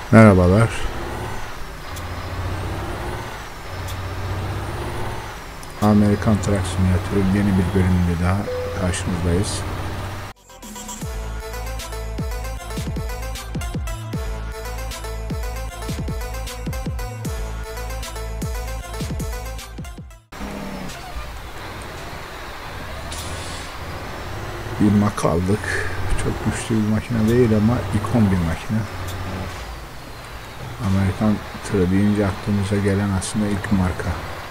Merhabalar. Amerikan Truck Simulator'un yeni bir bölümünde daha karşınızdayız. Bir Mac aldık. Çok güçlü bir makine değil ama ikon bir makine. Amerikan tırı deyince aklımıza gelen aslında ilk marka.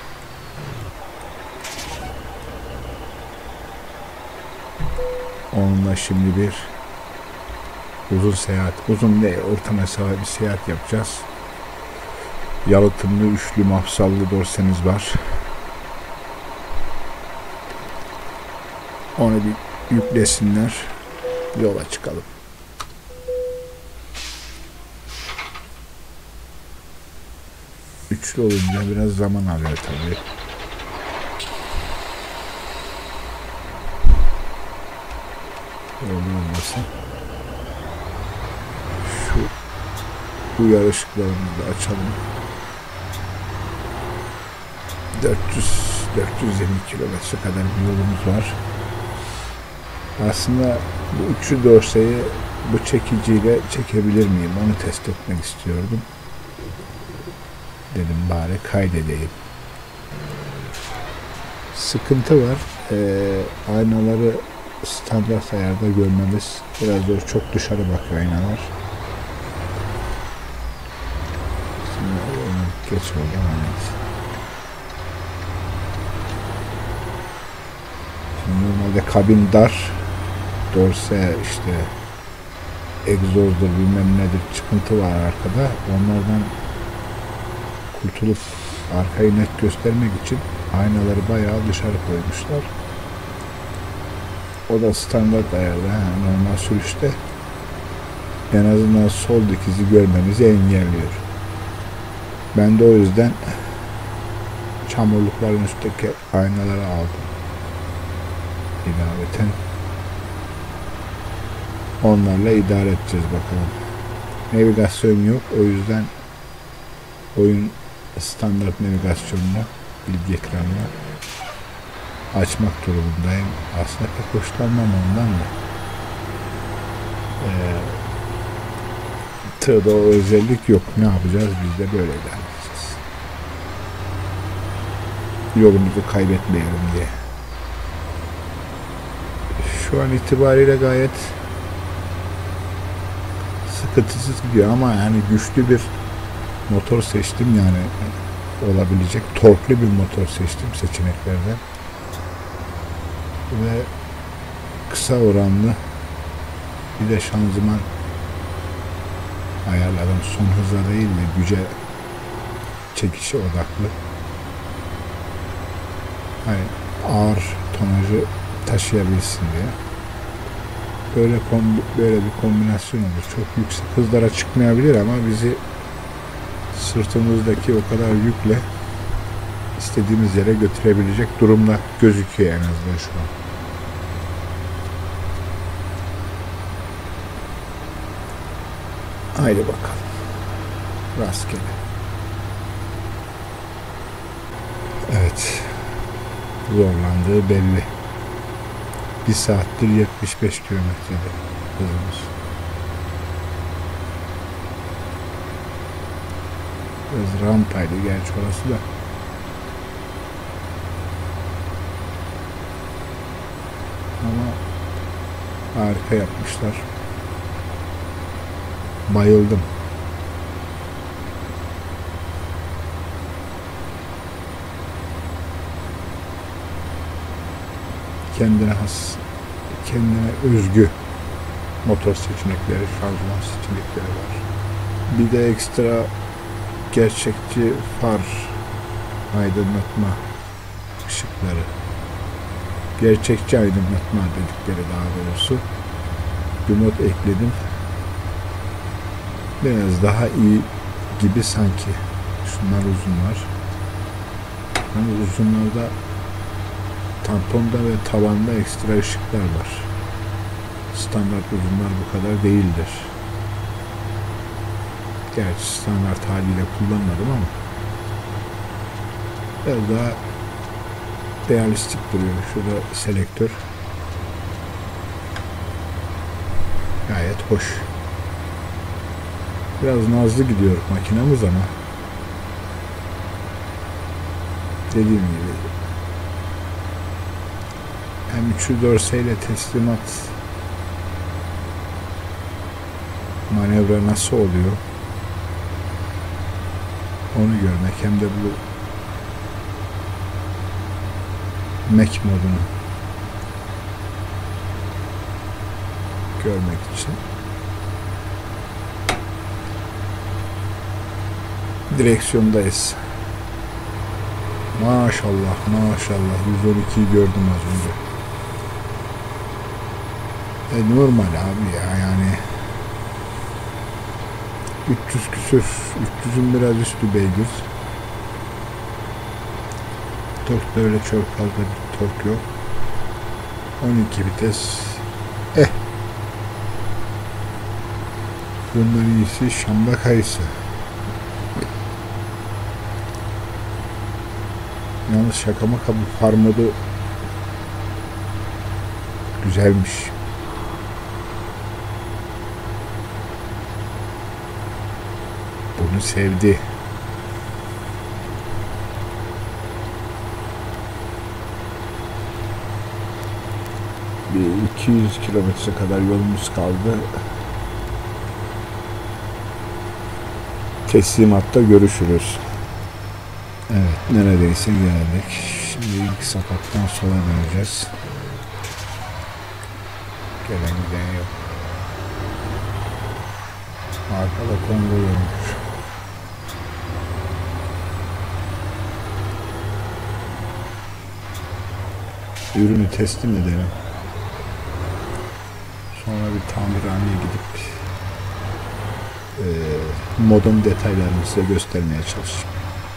Onunla şimdi bir uzun seyahat, uzun değil, orta mesafe bir seyahat yapacağız. Yalıtımlı üçlü mafsallı dorsemiz var. Onu bir yüklesinler, yola çıkalım. Üçlü olunca biraz zaman alıyor tabii. Öyle olmasın. Şu uyarı ışıklarımızı da açalım. 420 kilometre kadar bir yolumuz var. Aslında bu üçlü dorseyi bu çekiciyle çekebilir miyim? Onu test etmek istiyordum. Dedim bari kaydedeyim. Sıkıntı var. Aynaları standart ayarda görmemiz biraz zor. Çok dışarı bakıyor aynalar. Şimdi onu geç oldu ama neyse. Şimdi normalde kabin dar. Dorse işte egzozdur bilmem nedir çıkıntı var arkada. Onlardan kurtulup arkayı net göstermek için aynaları bayağı dışarı koymuşlar. O da standart ayarda, yani normal sürüşte en azından sol dikizi görmemizi engelliyor. Ben de o yüzden çamurlukların üstteki aynaları aldım. İlaveten onlarla idare edeceğiz bakalım. Navigasyon yok, o yüzden oyun standart navigasyonla bilgi ekranına açmak durumundayım. Aslında pek hoşlanmam ondan da. Tığda o özellik yok. Ne yapacağız? Biz de böyle devam edeceğiz. Yolumuzu kaybetmeyelim diye. Şu an itibariyle gayet sıkıntısız gidiyor ama yani güçlü bir motor seçtim, yani olabilecek torklu bir motor seçtim seçeneklerden ve kısa oranlı bir de şanzıman ayarladım. Son hıza değil de güce, çekişe odaklı. Hani ağır tonajı taşıyabilsin diye. Böyle bir kombinasyon olur. Çok yüksek hızlara çıkmayabilir ama bizi sırtımızdaki o kadar yükle istediğimiz yere götürebilecek durumda gözüküyor en azından şu an. Haydi bakalım. Rastgele. Evet. Zorlandığı belli. 1 saattir 75 kilometrede hızımız. Biraz rampaydı gerçi orası da. Ama harika yapmışlar. Bayıldım. Kendine has, kendine özgü motor seçenekleri, şanzıman seçenekleri var. Bir de ekstra gerçekçi far aydınlatma ışıkları. Gerçekçi aydınlatma dedikleri daha doğrusu. Bir mod ekledim. Biraz daha iyi gibi sanki. Şunlar uzunlar. Yani uzunlarda tamponda ve tavanda ekstra ışıklar var. Standart uzunlar bu kadar değildir. Gerçi standart haliyle kullanmadım ama biraz daha realistik duruyor. Şurada selektör gayet hoş. Biraz nazlı gidiyor makinamız ama dediğim gibi hem üçlü dorseyle teslimat manevra nasıl oluyor onu görmek hem de bu Mac modunu görmek için direksiyondayız. Maşallah maşallah 112'yi gördüm az önce. Normal abi ya, yani 300 küsür, 300'ün biraz üstü beygir. Tork da öyle çok fazla bir tork yok. 12 vites. Bundan iyisi şamba kayısı. Yalnız şaka maka bu far modu güzelmiş. Bunu sevdi. Bir 200 kilometre kadar yolumuz kaldı. Teslimatta görüşürüz. Evet, neredeyse geldik. Şimdi ilk sokaktan sola döneceğiz. Gelen giden yok. Arkada konvoy olmuş. Ürünü teslim edelim. Sonra bir tamirhaneye gidip modun detaylarını size göstermeye çalışacağım.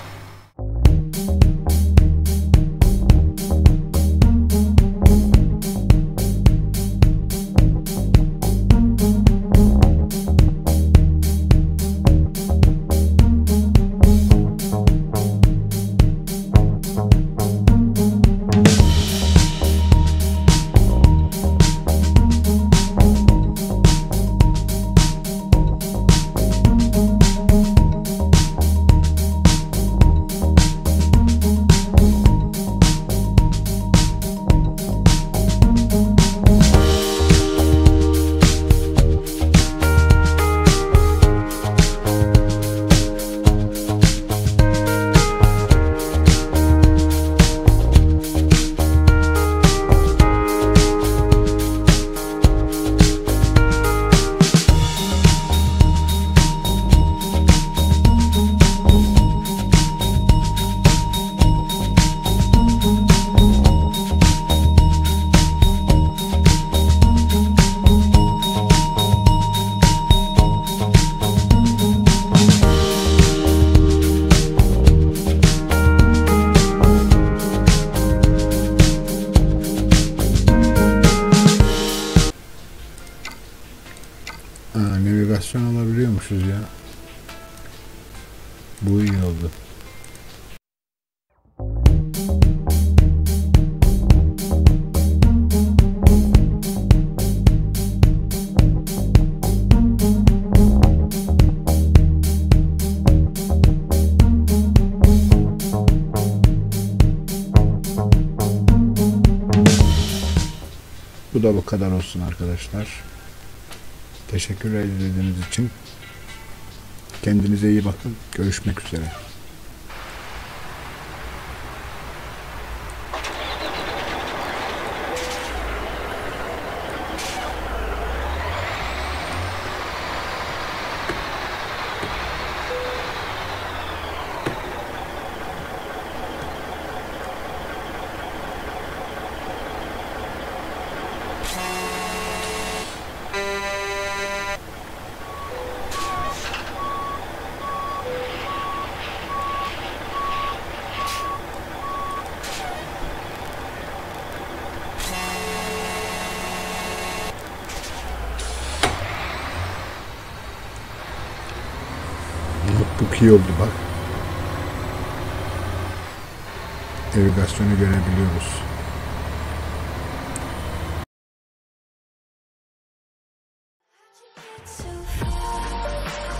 Navigasyon alabiliyormuşuz ya. Bu iyi oldu. Bu da bu kadar olsun arkadaşlar. Teşekkürler izlediğiniz için. Kendinize iyi bakın. Görüşmek üzere. Bu iyi oldu bak. Navigasyonu görebiliyoruz. So far